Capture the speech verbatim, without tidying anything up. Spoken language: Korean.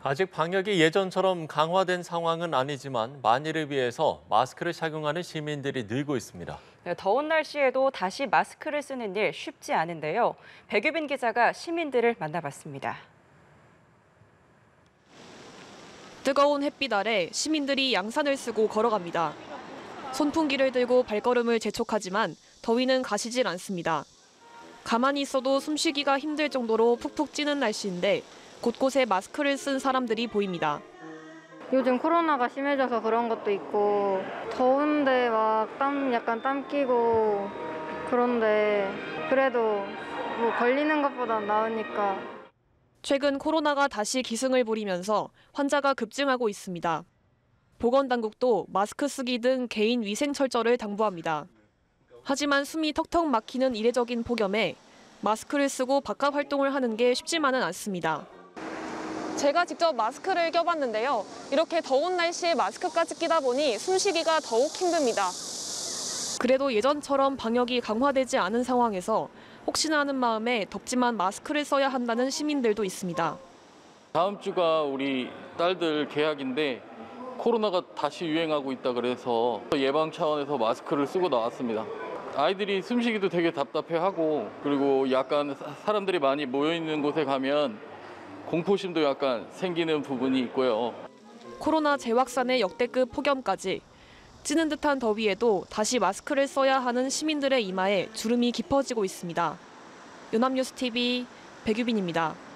아직 방역이 예전처럼 강화된 상황은 아니지만 만일을 위해서 마스크를 착용하는 시민들이 늘고 있습니다. 네, 더운 날씨에도 다시 마스크를 쓰는 일 쉽지 않은데요. 백유빈 기자가 시민들을 만나봤습니다. 뜨거운 햇빛 아래 시민들이 양산을 쓰고 걸어갑니다. 손풍기를 들고 발걸음을 재촉하지만 더위는 가시질 않습니다. 가만히 있어도 숨쉬기가 힘들 정도로 푹푹 찌는 날씨인데 곳곳에 마스크를 쓴 사람들이 보입니다. 요즘 코로나가 심해져서 그런 것도 있고 더운데 막 땀 약간 땀 끼고 그런데 그래도 뭐 걸리는 것보단 나으니까. 최근 코로나가 다시 기승을 부리면서 환자가 급증하고 있습니다. 보건당국도 마스크 쓰기 등 개인 위생 철저를 당부합니다. 하지만 숨이 턱턱 막히는 이례적인 폭염에 마스크를 쓰고 바깥 활동을 하는 게 쉽지만은 않습니다. 제가 직접 마스크를 껴봤는데요. 이렇게 더운 날씨에 마스크까지 끼다 보니 숨쉬기가 더욱 힘듭니다. 그래도 예전처럼 방역이 강화되지 않은 상황에서 혹시나 하는 마음에 덥지만 마스크를 써야 한다는 시민들도 있습니다. 다음 주가 우리 딸들 개학인데 코로나가 다시 유행하고 있다 그래서 예방 차원에서 마스크를 쓰고 나왔습니다. 아이들이 숨쉬기도 되게 답답해하고 그리고 약간 사람들이 많이 모여 있는 곳에 가면 공포심도 약간 생기는 부분이 있고요. 코로나 재확산의 역대급 폭염까지 찌는 듯한 더위에도 다시 마스크를 써야 하는 시민들의 이마에 주름이 깊어지고 있습니다. 연합뉴스티비 백유빈입니다.